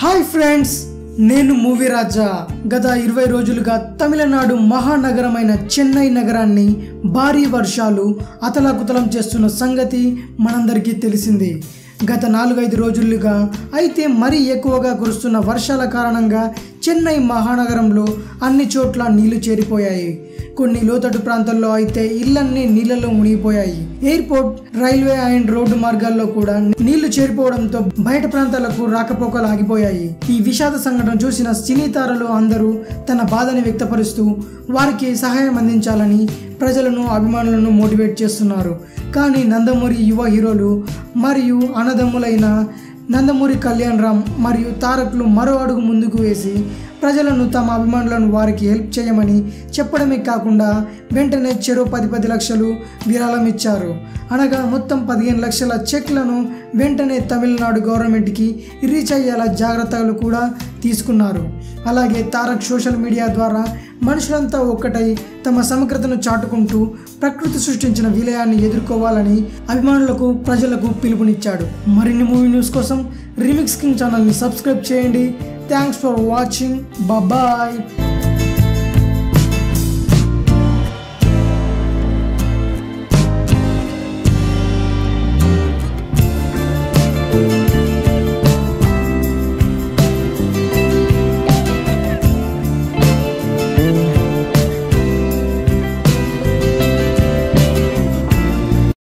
Hi friends, నేను movie Raja. గత 20 రోజులుగా తమిళనాడు మహానగరమైన చెన్నై నగరాన్ని భారీ వర్షాలు అతలాకుతలం చేస్తున్న సంగతి మనందరికీ తెలిసిందే. గత 4-5 రోజులుగా అయితే మరీ ఎక్కువగా కురుస్తున్న వర్షాల కారణంగా చెన్నై మహానగరంలో అన్ని చోట్ల నీళ్లు చేరిపోయాయి. కొన్ని లోతట్టు ప్రాంతాల్లో అయితే ఇళ్లన్నీ నీళ్లలో మునిగిపోయాయి. ఎయిర్పోర్ట్, రైల్వే అండ్ రోడ్డు మార్గాల్లో కూడా నీళ్లు చేరిపోవడంతో బయట ప్రాంతాలకు రాకపోకలు ఆగిపోయాయి. ఈ విషాద సంఘటన చూసిన సినీ తారలు అందరూ తన బాధని వ్యక్తపరుస్తూ వారికి సహాయం అందించాలని ప్రజలను, అభిమానులను మోటివేట్ చేస్తున్నారు. కానీ నందమూరి యువ హీరోలు మరియు అన్నదమ్ములైన నందమూరి కళ్యాణ్ రామ్ మరియు తారక్లు మరో అడుగు ముందుకు వేసి ప్రజలను, తమ అభిమానులను వారికి హెల్ప్ చేయమని చెప్పడమే కాకుండా వెంటనే చెరో 10 లక్షలు విరాళం ఇచ్చారు. అనగా మొత్తం 15 లక్షల చెక్లను వెంటనే తమిళనాడు గవర్నమెంట్కి రీచ్ అయ్యేలా జాగ్రత్తలు కూడా తీసుకున్నారు. అలాగే తారక్ సోషల్ మీడియా ద్వారా మనుషులంతా ఒక్కటై తమ సమగ్రతను చాటుకుంటూ ప్రకృతి సృష్టించిన విలయాన్ని ఎదుర్కోవాలని అభిమానులకు, ప్రజలకు పిలుపునిచ్చాడు. మరిన్ని మూవీ న్యూస్ కోసం రీమిక్స్ కింగ్ ఛానల్ని సబ్స్క్రైబ్ చేయండి. Thanks for watching. బాయ్.